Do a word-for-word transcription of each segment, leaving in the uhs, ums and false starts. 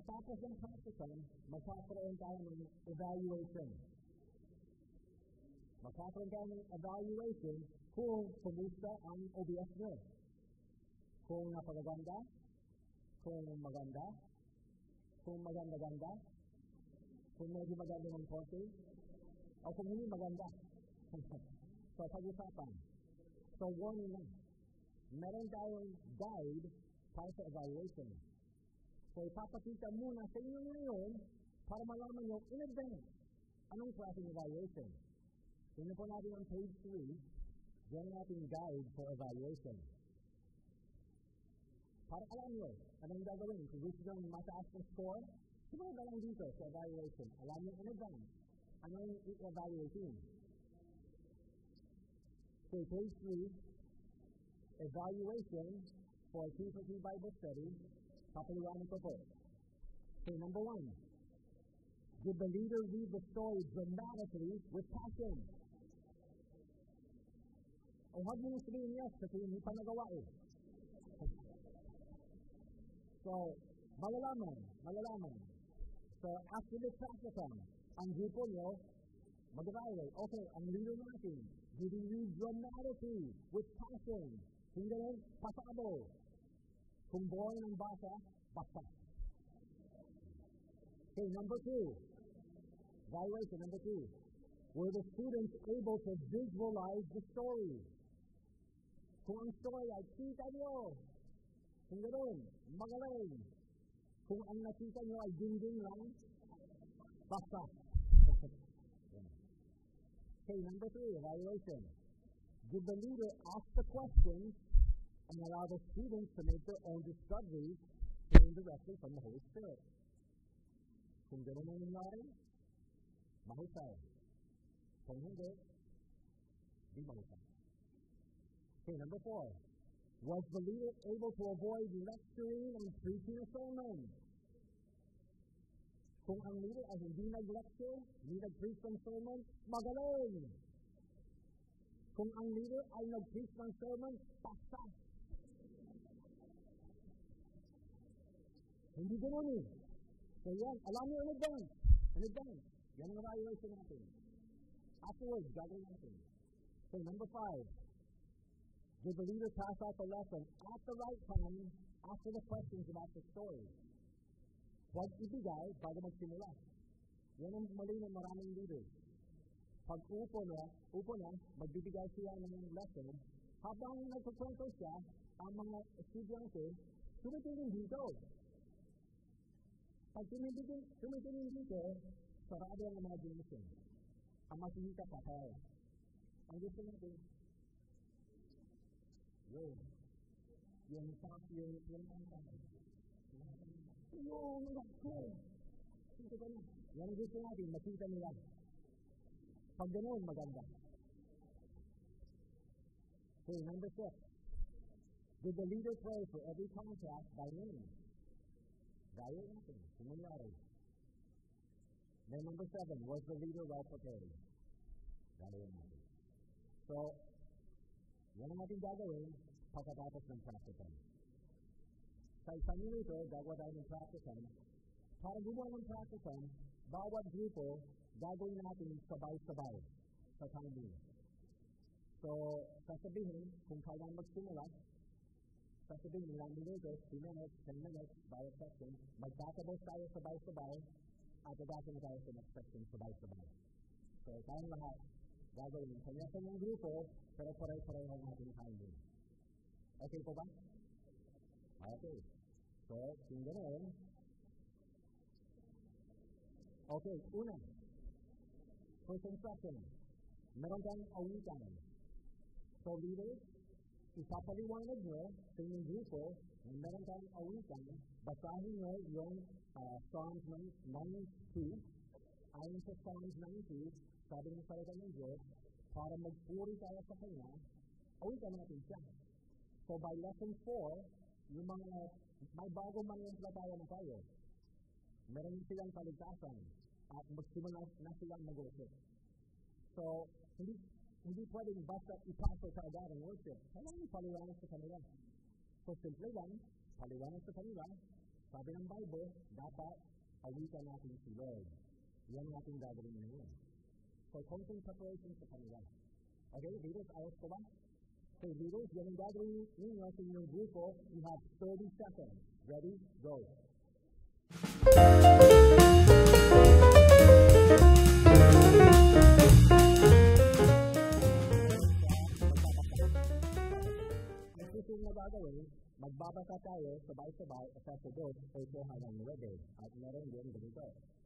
Pagkatapos ng practicum, magkakaroon tayo ng evaluation. Magkakaroon tayo ng evaluation kung kumusta ang O B S nyo. Kung napagaganda, kung maganda, kung maganda-ganda, kung medyo maganda ng konti, o kung hindi maganda. So, pag-usapan. So, warning lang. Meron tayong guide para sa evaluation. So, ipapakita muna sa inyo ngayon para malaman nyo in advance anong klaseng evaluation. Tingnan po natin ang page three, diyan natin guide for evaluation. Para alam nyo, anong gagawin? Kung gusto nyo mataas ng score, sumunod na lang dito sa evaluation. Alam nyo in advance anong i-evaluating. So, page three, evaluation for T for T Bible Study. Papaliwanag ko po. Okay, number one, did the leader read the story dramatically with passion? O huwag mo nang sabihin yes kasi hindi pa nagawa eh. So, malalaman, malalaman. So, after the practicum, ang grupo nyo, mag-evaluate. Okay, ang leader natin, did he read dramatically with passion? Kung gano'n, pasado. Kung boring ang basa, basta. Okay, number two. Evaluation, number two. Were the students able to visualize the story? Kung ang story ay kita nyo, kung gano'n, magaling. Kung ang nakita nyo ay ding-ding lang, basta. Okay, number three, evaluation. Did the leader ask the questions and allow the students to make their own discoveries hearing directly from the Holy Spirit? Kung gano'n ang nangyari, mahusay. Kung hindi, di mahusay. Okay, number four. Was the leader able to avoid lecturing and preaching a sermon? Kung ang leader ay hindi nag-lecture, hindi nag-preach ng sermon, magaling! Kung ang leader ay nag-preach ng sermon, pasta! Hindi gano'n eh. So yan, alam niyo in advance. In advance. Yan ang evaluation natin. Afterwards, gagawin natin. Okay, number five. Did the leader pass out the lesson at the right time after the questions about the story? Huwag ibigay bago magsimula. Yan ang mali ng maraming leaders. Pag upo na, upo na, magbibigay siya ng lesson, habang nagkukwento siya, ang mga estudyante, tumitingin dito. Pag tumitingin, tumitingin dito, sarado ang imagination. Ang makikita pa tayo. Ang gusto natin, yun, yung top, yung, yung ang tayo. Yung, ako. Ito ka na. Yan ang gusto natin, makita nila. Pag ganoon, maganda. Okay, number six. Did the leader pray for every contact by name? Gaya natin, kumangyari. Then number seven, was the leader well prepared? Gaya natin. So, yan ang ating gagawin pagkatapos ng practicum. Sa isang minuto, gagawa tayo ng practicum. Para gumawa ng practicum, bawat grupo, gagawin natin sabay-sabay sa timing. So, sasabihin, kung kailangan magsimula, sasabihin ilang minutos, two minutes, ten minutes, bawat section, magtatapos tayo sabay-sabay, at dadating tayo sa next section sabay-sabay. So, tayong lahat, gagawin. Kanya-kanyang grupo, pero pareho-pareho ang ating timing. Okay po ba? Okay. So, kung ganoon, okay, una, first instruction, meron kang awitan. So, leaders, ipapaliwanag nyo sa inyong grupo na meron kang awitan, basahin nyo yung uh, Psalms ninety-two, ayon sa Psalms ninety-two, sabi ng salita ng Diyos, para magpuri tayo sa Kanya, awitan natin siya. So, by lesson four, yung mga, may bagong mangyayang tayo na tayo. Meron silang kaligtasan at magsimula na silang mag-worship. So, hindi, hindi pwedeng basta ipasok sa agad ang worship. Kailangan paliwanag sa kanila. So, simple lang, paliwanag sa kanila, Sabi ng Bible, dapat awitan natin si Lord. Yan ang ating gagawin ngayon. So, konting preparation sa kanila. Okay, leaders, ayos ko ba? Okay, leaders, yan ang gagawin ninyo sa inyong grupo. You have thirty seconds. Ready? Go. Ang susunod na gagawin, magbabasa tayo sabay-sabay sa sagot o ito hanggang ready. At meron din ganito.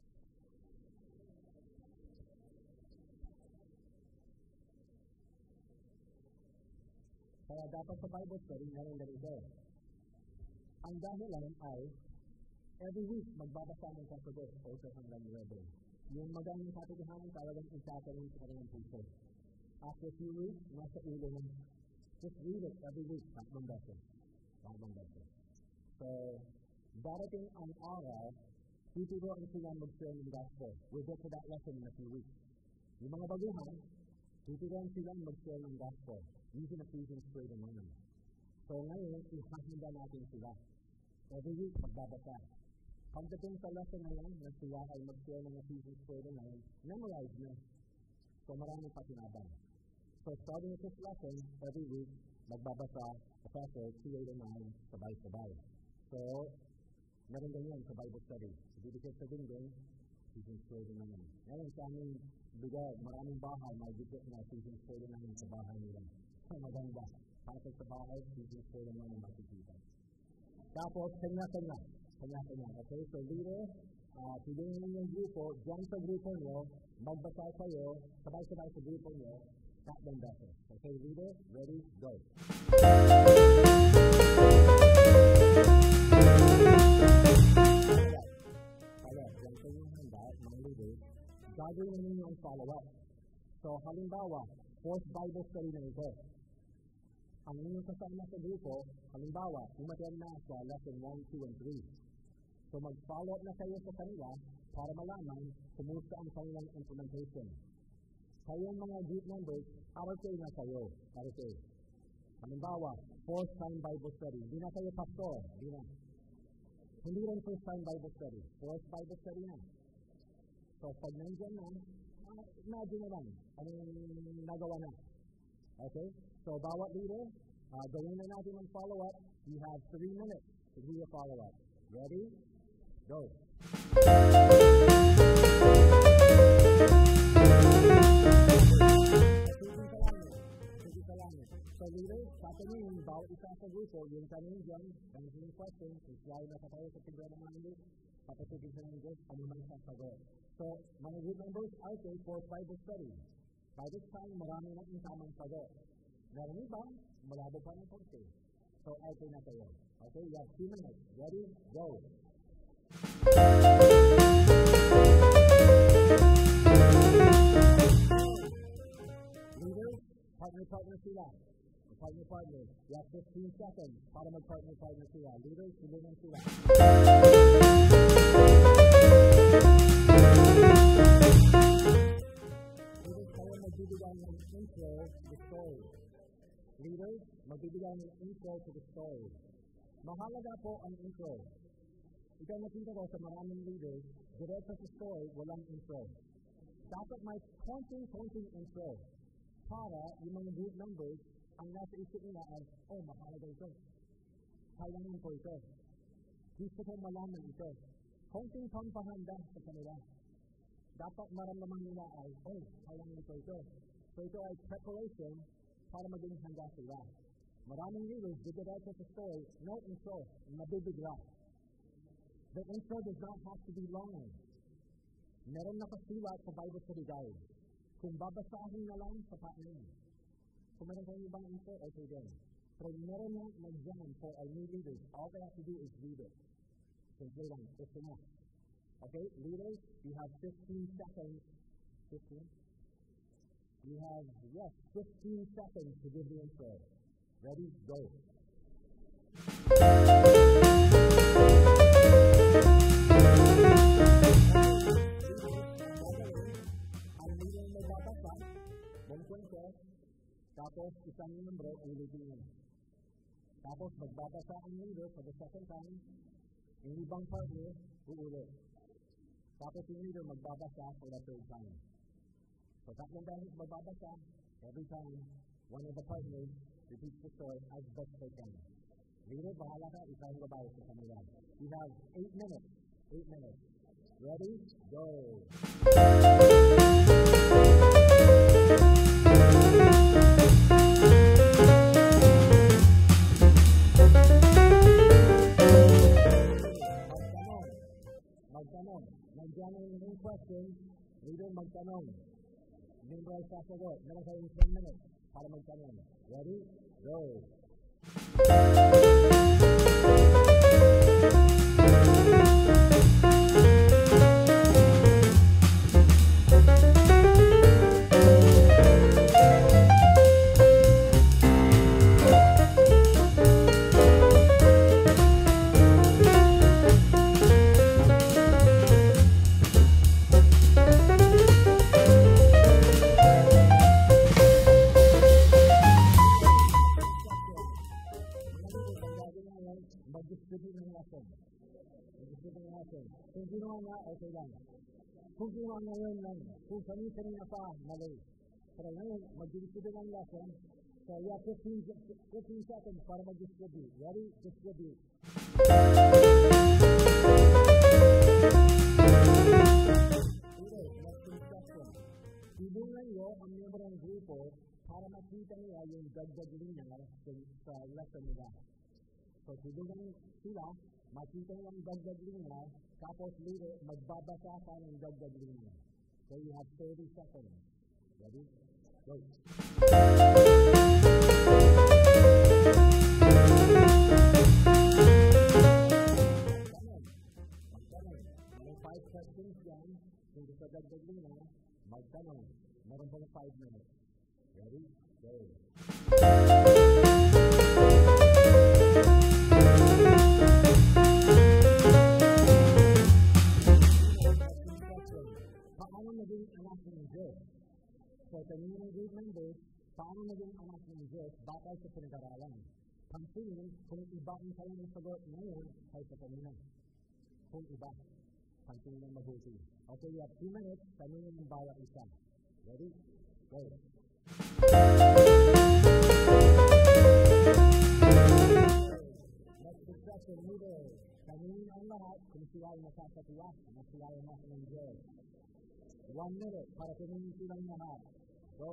Kaya dapat sa Bible study meron ganito. Ang dahilan ay every week magbabasa ng sagot o ito hanggang ready. Yung magandang katotohanan talagang isasalain sa kanilang puso. After a few weeks, nasa ulo ng just read it every week. Tatlong beses. Tatlong beses. So, darating ang araw, tuturuan sila mag-share ng gospel. We'll get to that lesson in a few weeks. Yung mga baguhan, tuturuan sila mag-share ng gospel using Ephesians three to nine. So, ngayon, ihahanda natin sila. Every week, magbabasa. Pagdating sa lesson na yan, na sila ay mag-share ng Ephesians three to nine, memorize na. So, maraming patinabang. So, starting with this lesson, every week, magbabasa, professor, three to nine, sabay-sabay. So, meron ganyan sa Bible study. Dito sa Dingding, Ephesians three to nine. Ngayon, sa aming lugar, maraming bahay, may dito na Ephesians three to nine sa bahay nila. So, maganda. Pasok sa bahay, Ephesians three to nine ang makikita. Tapos, kanya-kanya. Kanya-kanya. Okay, so leader, uh, piliin niyo yung grupo, dyan sa grupo niyo, magbasa kayo, sabay-sabay sa grupo niyo, tatlong beses. Okay, leader, ready, go. Kaya, dyan sa inyong handa, mga leader, gagawin ninyo ang follow-up. So, halimbawa, fourth Bible study na ito. Ang inyong kasama sa grupo, halimbawa, umatyan na sa lesson one, two, and three. So, mag-follow up na kayo sa kanila para malaman kumusta ang kanilang implementation. Kayong mga group members, R-K na kayo. R-K. Halimbawa, fourth time Bible study. Hindi na kayo pastor. Hindi na. Hindi rin first time Bible study. Fourth Bible study na. So, pag nandiyan na, uh, imagine na lang anong nagawa na. Okay? So, bawat leader, uh, gawin na natin ang follow-up. You have three minutes to do your follow-up. Ready? Go. So, leader, tatanungin yung bawat isa sa grupo, yung tanong dyan, ang yung question, kung slide na sa tayo sa tingnan ng mga leader, papatugin sa ng Diyos, ano man sa sagot. So, mga group members, I say, for Bible study. By this time, marami na yung tamang sagot. Meron iba, malabo pa ng konti. So, okay na kayo. Okay, you have two minutes. Ready? Go. Leaders, partner-partner sila. Partner-partner. You have fifteen seconds para mag-partner-partner sila. Leaders, tulungan sila. Leaders, kayo magbibigay ng intro to the story. Leaders, magbibigay ng intro to the story. Mahalaga po ang intro. Ikaw nakita ko sa maraming leaders, diretso sa story, walang intro. Dapat may konting-konting intro para yung mga group members ang nasa isip nila ay, oh, mahalaga ito. Kailangan ko ito. Gusto ko malaman ito. Konting pampahanda sa kanila. Dapat maramdaman nila ay, oh, kailangan ko ito. So ito ay preparation para maging handa sila. Maraming leaders, diretso sa story, no intro, mabibigla. The intro does not have to be long. Meron nakasulat sa Bible study guide. Kung babasahin na lang, sapat na yun. Kung meron kayong ibang intro, okay din. Pero meron na nag-jam for our new leaders. All they have to do is read it. Simple lang, it's enough. Okay, leaders, you have fifteen seconds. fifteen? You have, yes, fifteen seconds to give the intro. Ready? Go. Tapos, isang membro, ulitin yun. Tapos, magbabasa ang leader for the second time. Yung ibang partner, uulit. Tapos yung leader magbabasa for the third time. So tatlong beses magbabasa, every time, one of the partners repeats the story as best they can. Leader, bahala ka, ikaw ang babae sa kanila. You have eight minutes. Eight minutes. Ready? Go! Magtanong. Magtanong. Nandiyan ang main question. Leader, magtanong. Member ay sasagot. Meron kayong ten minutes para magtanong. Ready? Go! Mag-distribute ng lesson. Mag-distribute ng lesson. Kung ginawa nga, okay lang. Kung ginawa ngayon lang, kung kanina-kanina pa, mali. Pero ngayon, mag-distribute ng lesson. So, yeah, fifteen, fifteen seconds para mag-distribute. Ready? Distribute. Okay, next instruction. Ibungan nyo ang member ng grupo para makita nila yung dagdag linya sa lesson nila. So, sibugan sila, makita nilang dagdag linya, tapos later, magbabasa ka ng dagdag linya. So, you have thirty seconds. Ready? Go! Magtanong. Magtanong. May five questions yan. Kung sa dagdag linya, magtanong. Meron pang five minutes. Ready? Go! Paano naging anak ng Diyos? So, sa inyo ng group members, paano naging anak ng Diyos batay sa pinag-aralan? Pansinin kung iba ang kayang sagot ngayon kaysa kanina. Kung iba, pansinin ng mabuti. Okay, you have two minutes, tanungin ng bawat isa. Ready? Go! Next discussion, leader. Tanungin ang lahat kung sila ay nasasatiwa na sila ay anak ng Diyos. One minute para tanungin silang lahat. Go!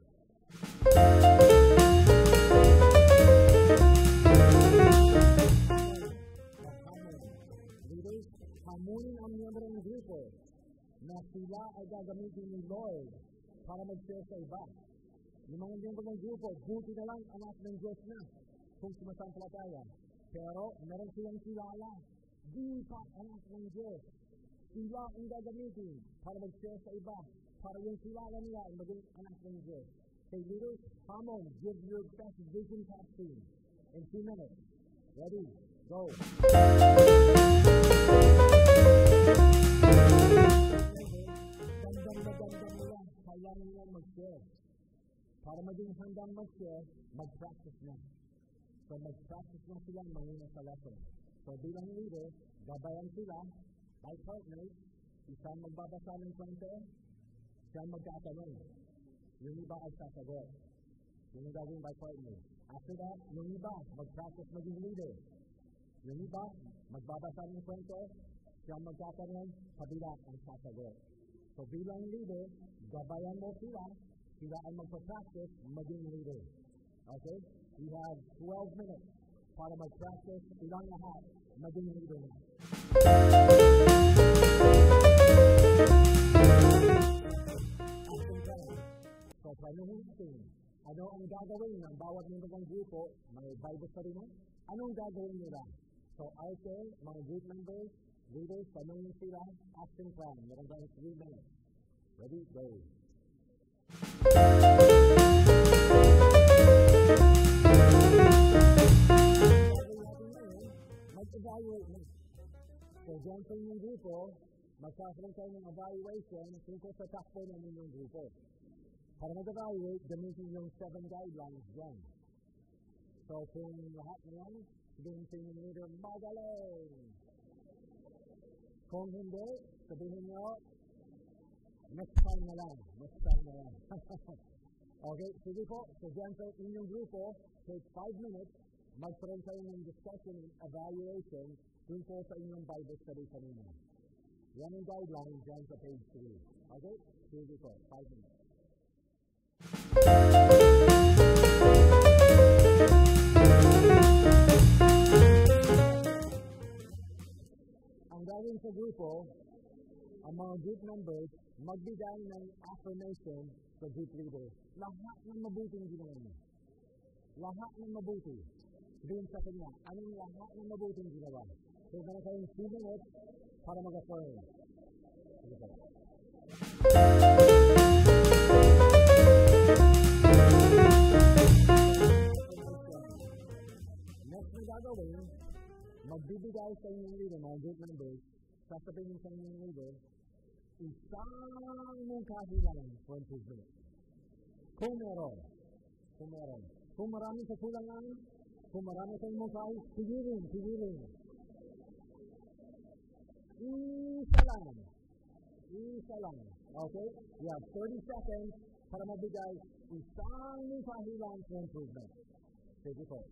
Leaders, hamunin ang miyembro ng grupo na sila ay gagamitin ni Lord para mag-share sa iba. Yung mga miyembro ng grupo, buti na lang anak ng Diyos na kung sumasampalataya. Pero meron silang kilala, di pa anak ng Diyos. Sila ang gagamitin para mag-share sa iba, para yung kilala nila ay maging anak ng Diyos. Say, leaders, come on, give your best vision casting in two minutes. Ready? Go! Gandang na gandang nila, kailangan nilang mag-share. Para maging handang mag-share, mag-practice na. So, mag-practice na sila manguna sa lesson. So, bilang leader, gabayan sila, by partners, isang magbabasa ng kwento, siyang magkatanong. Yung iba ay sasagot. Yung gagawin by partners. After that, yung iba, mag-practice maging leader. Yung iba, magbabasa ng kwento, siyang magkatanong, kabila ang sasagot. So bilang leader, gabayan mo sila, sila ay magpa-practice maging leader. Okay? We have twelve minutes para mag-practice ilang lahat maging leader na. So, panuhin natin, ano ang gagawin ng bawat member ng grupo? May Bible study na? Anong gagawin nila? So, Arte, mga group members, leaders, panuhin sila, action plan. Meron tayong three minutes. Ready? Go! Mag-evaluate na. So, dyan sa inyong grupo, magkakaroon tayo ng evaluation tungkol sa takbo ng inyong grupo. Para mag-evaluate, gamitin yung seven guidelines dyan. So, kung lahat na yan, sabihin sa inyong leader, magaling! Kung hindi, sabihin nyo, next time na lang. Next time na lang. Okay, sige po. So dyan sa inyong grupo, take five minutes, magkaroon kayo ng discussion and evaluation dun po sa inyong Bible study kanina. Yan ang guideline dyan sa page three. Okay? Sige po. Five minutes. Ang gawin sa grupo, ang mga group members, magbigay ng affirmation sa group leader. Lahat ng mabuting ginawa niya. Lahat ng mabuti. Sabihin sa kanya, anong lahat ng mabuting ginawa? So, meron kayong two minutes para mag-affirm. Sige po. Next na gagawin, magbibigay sa inyong leader, mga group members, sasabihin sa inyong leader, isang mong kahilan for improvement. Kung meron, kung meron, kung maraming kakulangan, kung marami kayong mungkahi, sigilin, sigilin. Isa lang. Isa lang. Okay? You have thirty seconds para mabigay isang mong kahilan for improvement. Sige po.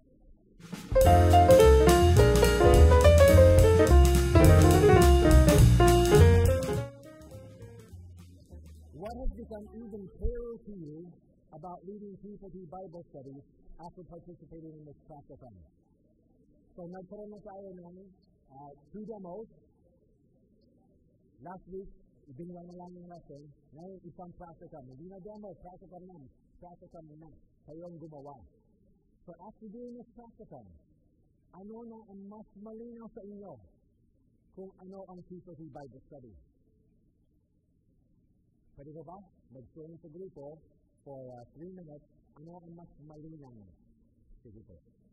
What has become even clearer to you about leading people to Bible studies after participating in this practicum? So, nagkaroon na tayo ng uh, two demos. Last week, ibinigay na lang yung lesson. Ngayon, isang practicum. Hindi na demo, practicum na. Practicum na. Kayo ang gumawa. So, after doing this practicum, ano na ang mas malinaw sa inyo kung ano ang People to Bible study? Pwede ko ba? Mag-join sa grupo for uh, three minutes. Ano ang mas malinaw? Sige po.